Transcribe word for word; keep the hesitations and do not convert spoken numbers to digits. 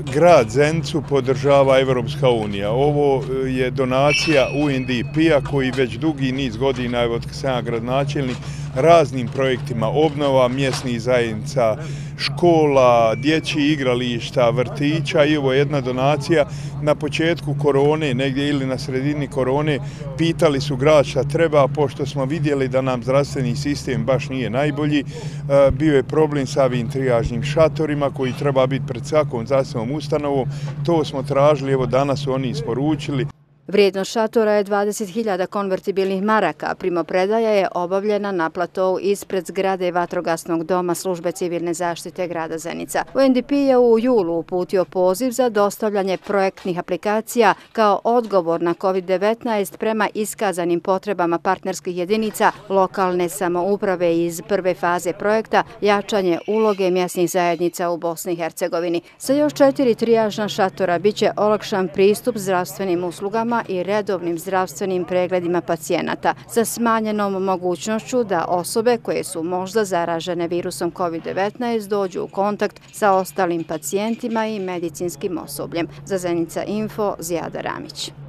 Grad Zenicu podržava Evropska unija. Ovo je donacija U N D P-a koji već dugi niz godina, evo od kad sam ja gradonačelnik, raznim projektima obnova mjesnih zajednica, škola, dječjih igrališta, vrtića i ovo je jedna donacija. Na početku korone, negdje ili na sredini korone, pitali su grad šta treba, pošto smo vidjeli da nam zdravstveni sistem baš nije najbolji. Bio je problem sa ovim trijažnim šatorima koji treba biti pred svakom zdravstvenom ustanovom. To smo tražili, evo danas su oni isporučili. Vrijednost šatora je dvadeset hiljada konvertibilnih maraka. Primopredaja je obavljena na platovu ispred zgrade Vatrogasnog doma Službe civilne zaštite grada Zenica. U N D P je u julu uputio poziv za dostavljanje projektnih aplikacija kao odgovor na kovid devetnaest prema iskazanim potrebama partnerskih jedinica lokalne samouprave iz prve faze projekta jačanje uloge mjesnih zajednica u Bosni i Hercegovini. Sa još četiri trijažna šatora biće olakšan pristup zdravstvenim uslugama i redovnim zdravstvenim pregledima pacijenata sa smanjenom mogućnošću da osobe koje su možda zaražene virusom kovid devetnaest dođu u kontakt sa ostalim pacijentima i medicinskim osobljem. Za Zenica Info, Zijada Ramić.